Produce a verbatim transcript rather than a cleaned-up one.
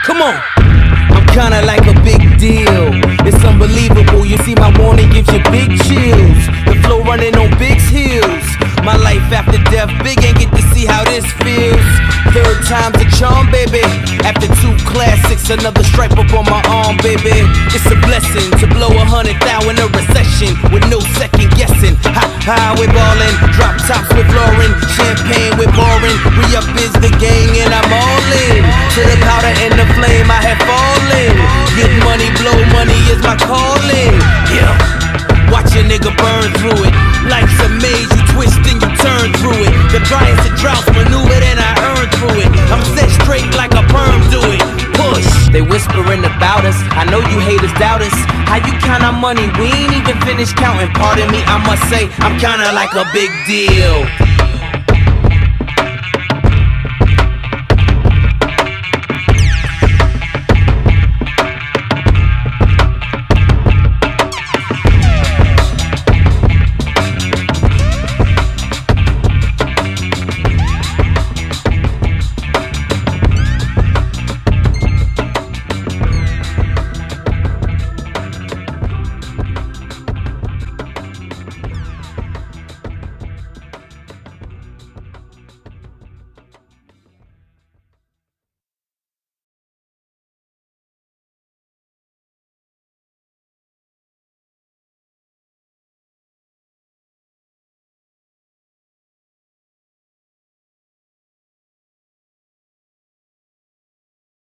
Come on. I'm kinda like a big deal. It's unbelievable. You see my warning gives you big chills. The flow running on big hills. My life after death, big ain't get to see how this feels. Third time's a charm, baby. After two classics, another stripe up on my arm, baby. It's a blessing to blow a hundred thou in a recession with no second guessing. Ha ha, we're ballin', drop tops with Lauren, champagne with boring. Re up is the gang and I'm all in. To the powder and the flame, I have fallen. Get money, blow money is my calling. Yeah. Watch a nigga burn through it. Life's a maze, you twist and you turn through it. The driest of droughts maneuvered and I earned through it. I'm set straight like a perm do it. Push. They whispering about us. I know you haters doubt us. How you count our money? We ain't even finished counting. Pardon me, I must say I'm kinda like a big deal.